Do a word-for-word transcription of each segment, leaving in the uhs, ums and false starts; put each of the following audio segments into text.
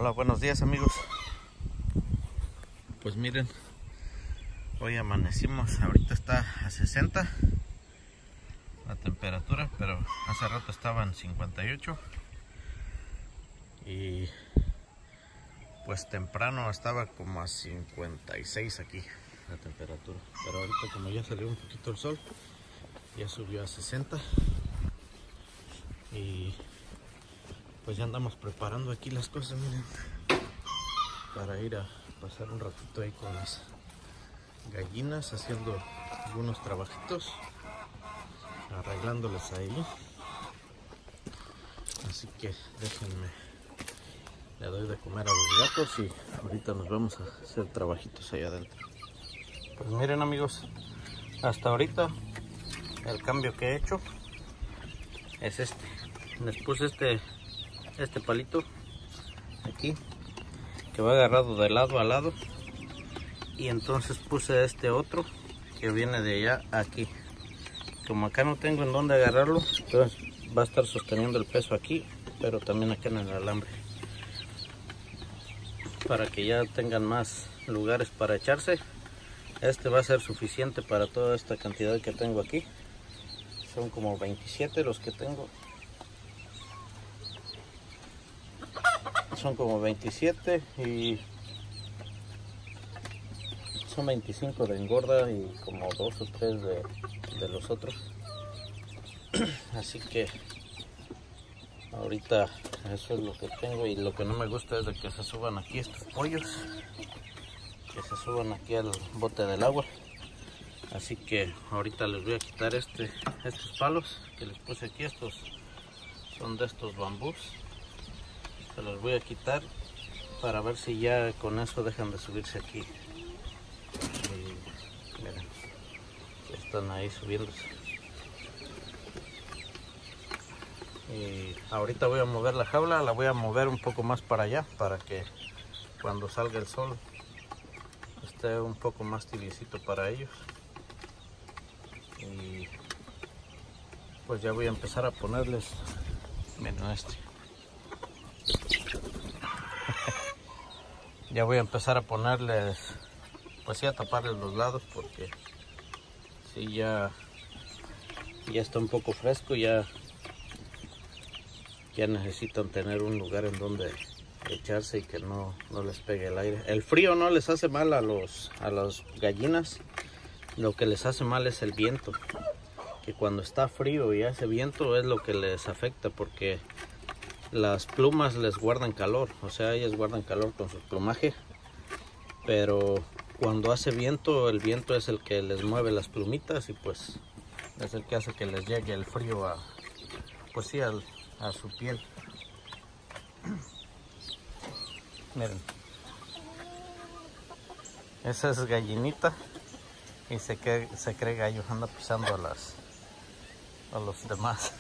Hola, buenos días amigos. Pues miren, hoy amanecimos, ahorita está a sesenta la temperatura, pero hace rato estaba en cincuenta y ocho y pues temprano estaba como a cincuenta y seis aquí la temperatura, pero ahorita como ya salió un poquito el sol, ya subió a sesenta y pues ya andamos preparando aquí las cosas, miren, para ir a pasar un ratito ahí con las gallinas, haciendo algunos trabajitos, arreglándoles ahí. Así que déjenme, le doy de comer a los gatos y ahorita nos vamos a hacer trabajitos allá adentro. Pues miren amigos, hasta ahorita el cambio que he hecho es este. Les puse este este palito aquí que va agarrado de lado a lado, y entonces puse este otro que viene de allá aquí. Como acá no tengo en dónde agarrarlo, entonces va a estar sosteniendo el peso aquí, pero también acá en el alambre, para que ya tengan más lugares para echarse. Este va a ser suficiente para toda esta cantidad que tengo aquí. Son como veintisiete los que tengo. Son como veintisiete y son veinticinco de engorda y como dos o tres de, de los otros. Así que ahorita eso es lo que tengo, y lo que no me gusta es de que se suban aquí estos pollos, que se suban aquí al bote del agua. Así que ahorita les voy a quitar este, estos palos que les puse aquí. Estos son de estos bambús. Se los voy a quitar para ver si ya con eso dejan de subirse aquí. Y miren, ya están ahí subiéndose. Y ahorita voy a mover la jaula, la voy a mover un poco más para allá, para que cuando salga el sol esté un poco más tibiecito para ellos. Y pues ya voy a empezar a ponerles, miren este. Ya voy a empezar a ponerles, pues sí, a taparles los lados, porque sí, ya, ya está un poco fresco, ya, ya necesitan tener un lugar en donde echarse y que no, no les pegue el aire. El frío no les hace mal a los a las gallinas, lo que les hace mal es el viento, que cuando está frío y hace viento es lo que les afecta, porque las plumas les guardan calor, o sea, ellas guardan calor con su plumaje, pero cuando hace viento, el viento es el que les mueve las plumitas y pues es el que hace que les llegue el frío a, pues sí, a, a su piel. Miren, esa es gallinita y se cree, se cree gallo, anda pisando a las a los demás.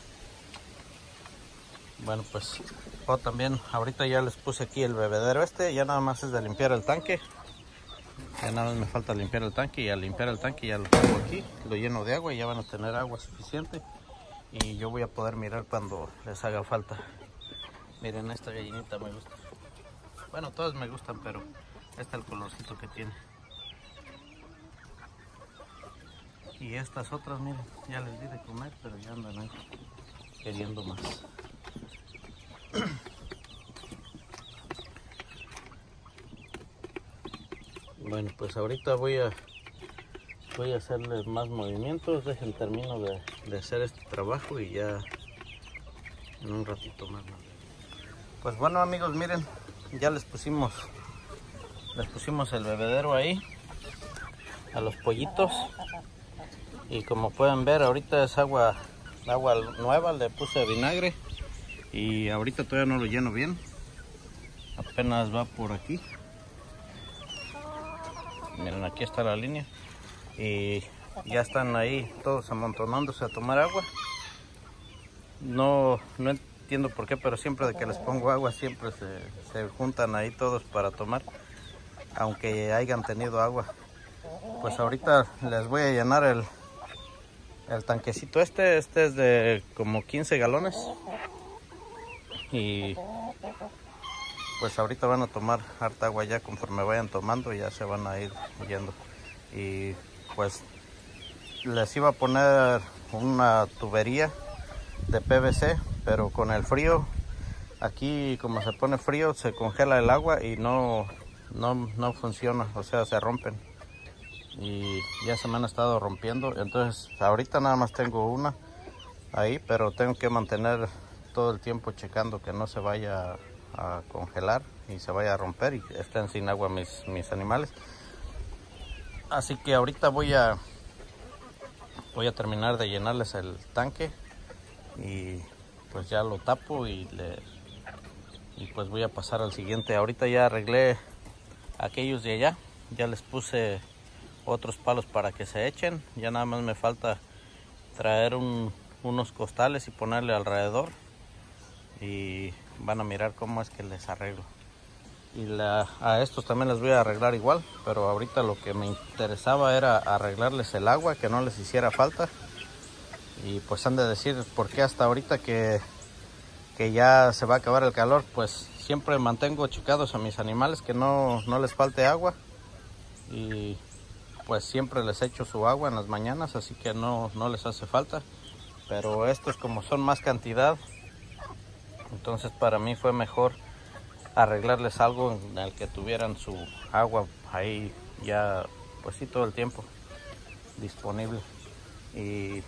Bueno, pues oh, también ahorita ya les puse aquí el bebedero este, ya nada más es de limpiar el tanque. Ya nada más me falta limpiar el tanque, y al limpiar el tanque ya lo tengo aquí, lo lleno de agua y ya van a tener agua suficiente. Y yo voy a poder mirar cuando les haga falta. Miren, esta gallinita me gusta. Bueno, todas me gustan, pero este es el colorcito que tiene. Y estas otras, miren, ya les di de comer, pero ya andan ahí queriendo más. Bueno, pues ahorita voy a voy a hacerles más movimientos. Dejen termino de, de hacer este trabajo y ya en un ratito más. Pues bueno amigos, miren, ya les pusimos les pusimos el bebedero ahí a los pollitos, y como pueden ver ahorita es agua agua nueva, le puse vinagre y ahorita todavía no lo lleno bien, apenas va por aquí. Miren, aquí está la línea y ya están ahí todos amontonándose a tomar agua. No, no entiendo por qué, pero siempre de que les pongo agua siempre se, se juntan ahí todos para tomar, aunque hayan tenido agua. Pues ahorita les voy a llenar el, el tanquecito este, este es de como quince galones, y pues ahorita van a tomar harta agua, ya conforme vayan tomando ya se van a ir yendo. Y pues les iba a poner una tubería de P V C, pero con el frío, aquí como se pone frío, se congela el agua y no, no, no funciona, o sea, se rompen. Y ya se me han estado rompiendo, entonces ahorita nada más tengo una ahí, pero tengo que mantener todo el tiempo checando que no se vaya a congelar y se vaya a romper y estén sin agua mis, mis animales. Así que ahorita voy a voy a terminar de llenarles el tanque y pues ya lo tapo y le y pues voy a pasar al siguiente. Ahorita ya arreglé aquellos de allá, ya les puse otros palos para que se echen, ya nada más me falta traer un, unos costales y ponerle alrededor y van a mirar cómo es que les arreglo. Y la, a estos también les voy a arreglar igual, pero ahorita lo que me interesaba era arreglarles el agua, que no les hiciera falta. Y pues han de decir por qué hasta ahorita que, que ya se va a acabar el calor, pues siempre mantengo checados a mis animales que no, no les falte agua. Y pues siempre les echo su agua en las mañanas, así que no, no les hace falta. Pero estos, como son más cantidad, entonces para mí fue mejor arreglarles algo en el que tuvieran su agua ahí ya, pues sí, todo el tiempo disponible. Y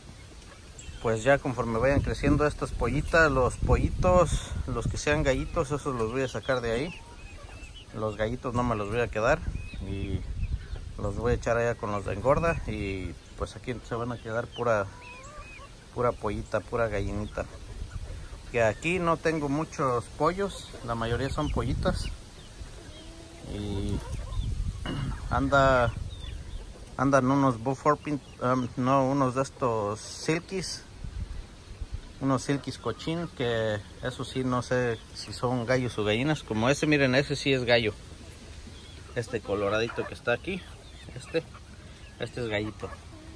pues ya conforme vayan creciendo estas pollitas, los pollitos, los que sean gallitos, esos los voy a sacar de ahí. Los gallitos no me los voy a quedar y los voy a echar allá con los de engorda, y pues aquí se van a quedar pura pura pollita, pura gallinita. Que aquí no tengo muchos pollos, la mayoría son pollitas. Y anda andan unos Bullfrog, um, no, unos de estos silkies, unos silkies cochín, que eso sí no sé si son gallos o gallinas. Como ese, miren, ese sí es gallo, este coloradito que está aquí, este este es gallito.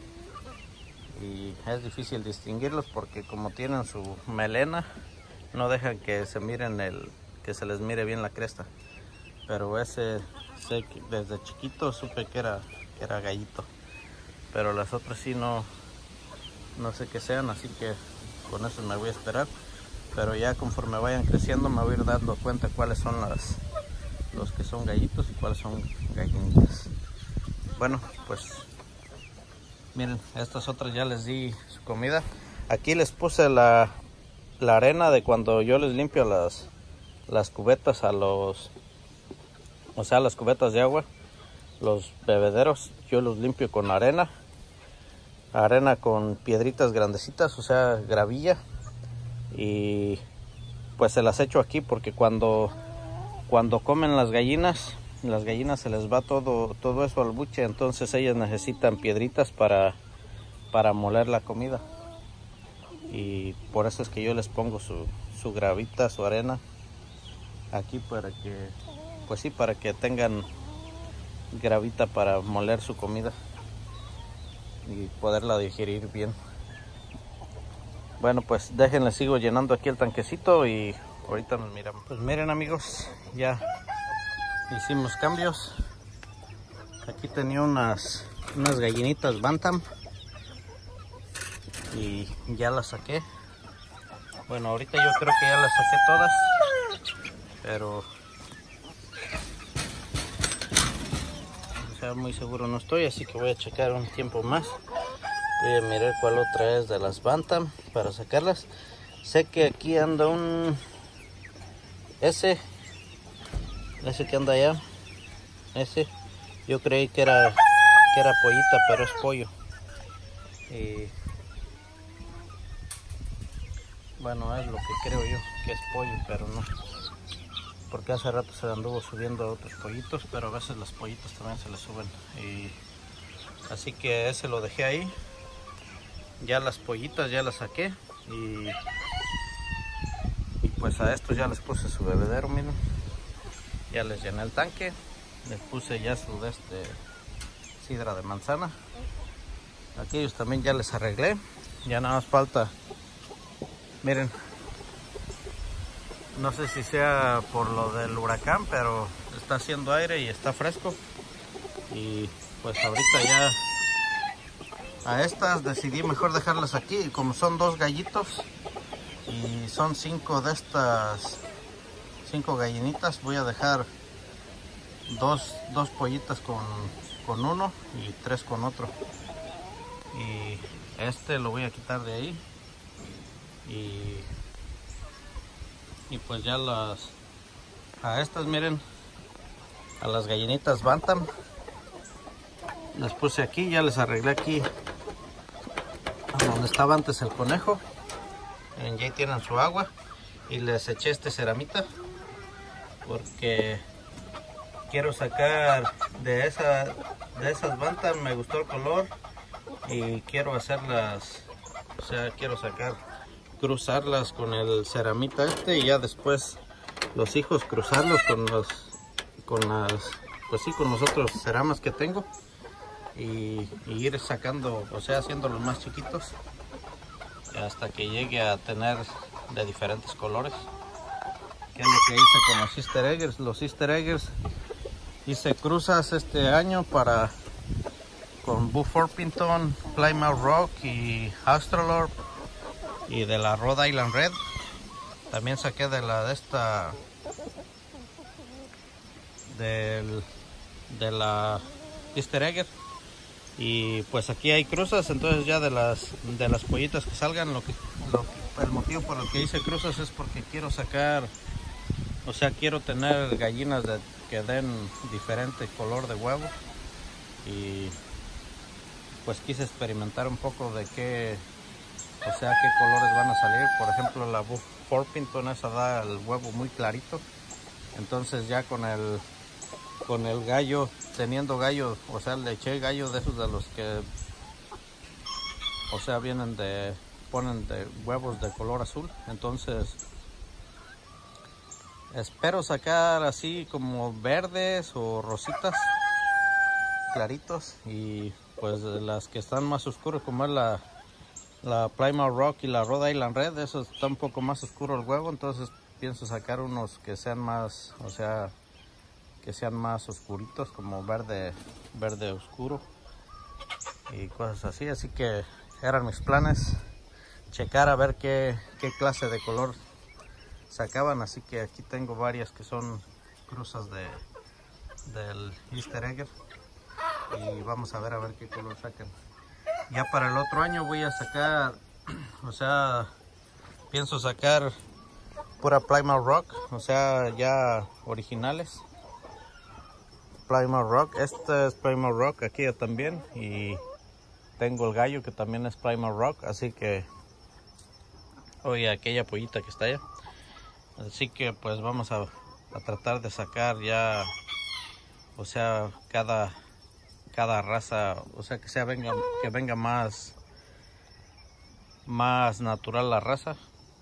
Y es difícil distinguirlos porque como tienen su melena, no dejan que se miren el, que se les mire bien la cresta. Pero ese sé que desde chiquito supe que era, que era gallito. Pero las otras sí no, no sé qué sean, así que con eso me voy a esperar. Pero ya conforme vayan creciendo me voy a ir dando cuenta cuáles son las, los que son gallitos y cuáles son gallinitas. Bueno, pues miren, estas otras ya les di su comida. Aquí les puse la, la arena de cuando yo les limpio las, las cubetas a los, o sea, las cubetas de agua, los bebederos. Yo los limpio con arena, arena con piedritas grandecitas, o sea, gravilla. Y pues se las echo aquí porque cuando, cuando comen las gallinas, las gallinas se les va todo, todo eso al buche, entonces ellas necesitan piedritas para, para moler la comida. Y por eso es que yo les pongo su, su gravita, su arena aquí, para que, pues sí, para que tengan gravita para moler su comida y poderla digerir bien. Bueno, pues déjenle, sigo llenando aquí el tanquecito y ahorita nos miramos. Pues miren, amigos, ya hicimos cambios. Aquí tenía unas, unas gallinitas bantam y ya las saqué. Bueno, ahorita yo creo que ya las saqué todas, pero o sea, muy seguro no estoy, así que voy a checar un tiempo más. Voy a mirar cuál otra es de las bantam para sacarlas. Sé que aquí anda un ese ese que anda allá, ese yo creí que era que era pollita, pero es pollo. Y bueno, es lo que creo yo, que es pollo, pero no, porque hace rato se anduvo subiendo a otros pollitos, pero a veces los pollitos también se les suben. Y así que ese lo dejé ahí. Ya las pollitas ya las saqué y, y pues a estos ya les puse su bebedero, miren. Ya les llené el tanque, les puse ya su de este sidra de manzana. Aquellos también ya les arreglé, ya nada más falta, miren, No sé si sea por lo del huracán, pero está haciendo aire y está fresco. Y pues ahorita ya a estas decidí mejor dejarlas aquí. Como son dos gallitos y son cinco de estas, cinco gallinitas, voy a dejar dos, dos pollitas con, con uno y tres con otro. Y este lo voy a quitar de ahí. Y, y pues ya las, a estas miren, a las gallinitas Bantam, las puse aquí, ya les arreglé aquí donde estaba antes el conejo. Miren, ya tienen su agua y les eché este ceramita porque quiero sacar de, esa, de esas Bantam, me gustó el color y quiero hacerlas, o sea, quiero sacar, cruzarlas con el ceramita este y ya después los hijos cruzarlos con los, con las, pues sí, con los otros ceramas que tengo y, y ir sacando, o sea, haciéndolos más chiquitos hasta que llegue a tener de diferentes colores. Que es lo que hice con los Easter Eggers. Los Easter Eggers hice cruzas este año para con Buff Orpington, Plymouth Rock y Australorp, y de la Rhode Island Red. También saqué de la de esta del, de la Easter Egger. Y pues aquí hay cruzas, entonces ya de las de las pollitas que salgan, lo que lo, el motivo por el que hice cruzas es porque quiero sacar, o sea, quiero tener gallinas de, que den diferente color de huevo. Y pues quise experimentar un poco de qué, o sea, qué colores van a salir. Por ejemplo, la Buff Orpington, esa da el huevo muy clarito. Entonces ya con el con el gallo, teniendo gallo, o sea, le eché gallo de esos de los que, o sea, vienen de, ponen de huevos de color azul. Entonces espero sacar así como verdes o rositas claritos, y pues las que están más oscuros, como es la la Plymouth Rock y la Rhode Island Red, eso está un poco más oscuro el huevo, entonces pienso sacar unos que sean más, o sea, que sean más oscuritos, como verde verde oscuro y cosas así. Así que eran mis planes, checar a ver qué, qué clase de color sacaban. Así que aquí tengo varias que son cruzas de del Easter Egger y vamos a ver a ver qué color sacan. Ya para el otro año voy a sacar, o sea, pienso sacar pura Plymouth Rock, o sea, ya originales. Plymouth Rock, este es Plymouth Rock, aquí también, y tengo el gallo que también es Plymouth Rock, así que, oye, aquella pollita que está allá. Así que pues vamos a, a tratar de sacar ya, o sea, cada cada raza, o sea, que sea venga que venga más más natural la raza.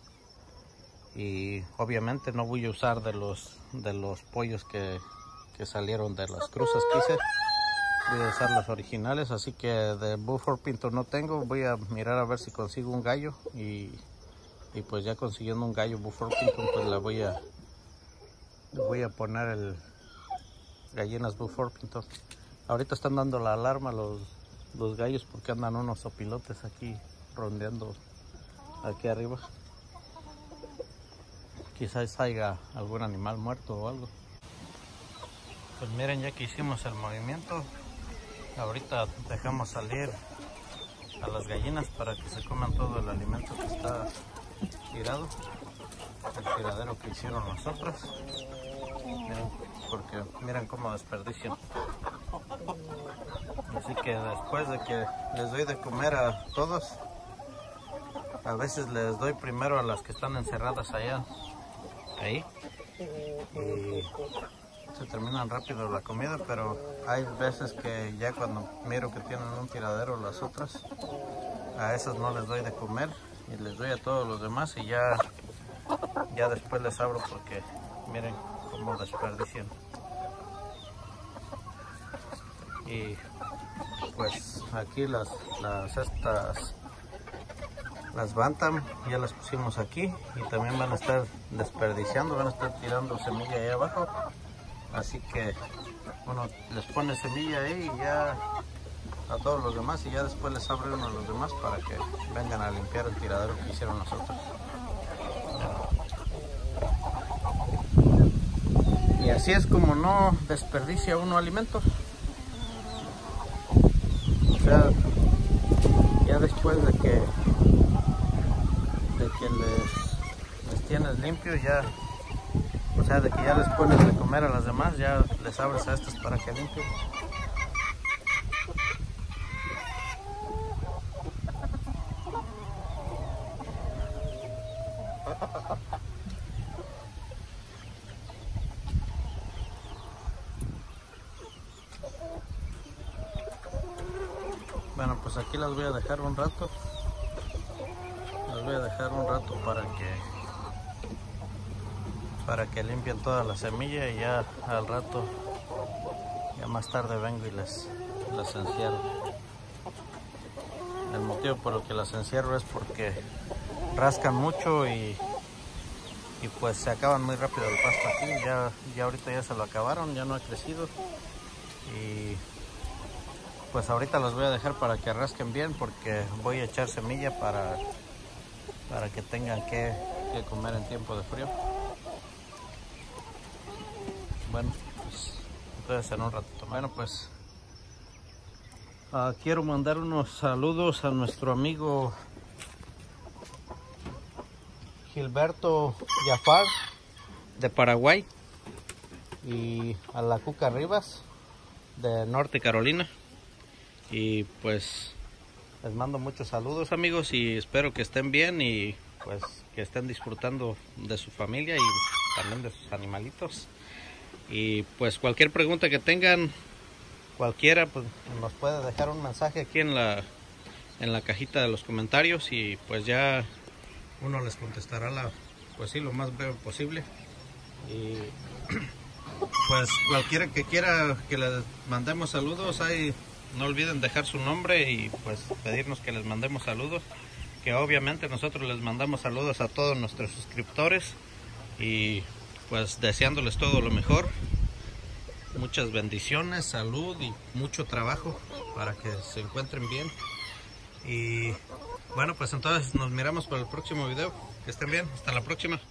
Y obviamente no voy a usar de los de los pollos que, que salieron de las cruzas que hice, voy a usar los originales. Así que de Buff Orpington no tengo, voy a mirar a ver si consigo un gallo, y, y pues ya consiguiendo un gallo Buff Orpington, pues le voy a le voy a poner el gallinas Buff Orpington. Ahorita están dando la alarma los, los gallos porque andan unos opilotes aquí rondeando aquí arriba. Quizás haya algún animal muerto o algo. Pues miren, ya que hicimos el movimiento, ahorita dejamos salir a las gallinas para que se coman todo el alimento que está tirado, el tiradero que hicieron nosotros. Miren, porque miren cómo desperdician. Así que después de que les doy de comer a todos, a veces les doy primero a las que están encerradas allá, ahí, y se terminan rápido la comida. Pero hay veces que ya cuando miro que tienen un tiradero las otras, a esas no les doy de comer y les doy a todos los demás, y ya, ya después les abro porque miren cómo desperdician. Y pues aquí las, las estas las bantam ya las pusimos aquí y también van a estar desperdiciando, van a estar tirando semilla ahí abajo, así que uno les pone semilla ahí y ya a todos los demás, y ya después les abre uno a los demás para que vengan a limpiar el tiradero que hicieron nosotros. Y así es como no desperdicia uno alimentos. O sea, ya después de que de que les, les tienes limpios, ya, o sea, de que ya les pones de comer a las demás, ya les abres a estas para que limpien. Bueno, pues aquí las voy a dejar un rato. Las voy a dejar un rato para que para que limpien toda la semilla, y ya al rato, ya más tarde vengo y les, les encierro. El motivo por el que las encierro es porque rascan mucho y, y pues se acaban muy rápido el pasto aquí. Ya, ya ahorita ya se lo acabaron, ya no ha crecido. Y pues ahorita los voy a dejar para que rasquen bien, porque voy a echar semilla para, para que tengan que, que comer en tiempo de frío. Bueno, pues entonces en un ratito. Bueno, pues uh, quiero mandar unos saludos a nuestro amigo Gilberto Jafar de Paraguay, y a la Cuca Rivas de Norte Carolina. Y pues les mando muchos saludos, amigos, y espero que estén bien y pues que estén disfrutando de su familia y también de sus animalitos. Y pues cualquier pregunta que tengan, cualquiera, pues nos puede dejar un mensaje aquí en la en la cajita de los comentarios, y pues ya uno les contestará la, pues sí, lo más breve posible. Y pues cualquiera que quiera que les mandemos saludos, ahí no olviden dejar su nombre y pues pedirnos que les mandemos saludos, que obviamente nosotros les mandamos saludos a todos nuestros suscriptores, y pues deseándoles todo lo mejor, muchas bendiciones, salud y mucho trabajo para que se encuentren bien. Y bueno, pues entonces nos miramos para el próximo video. Que estén bien, hasta la próxima.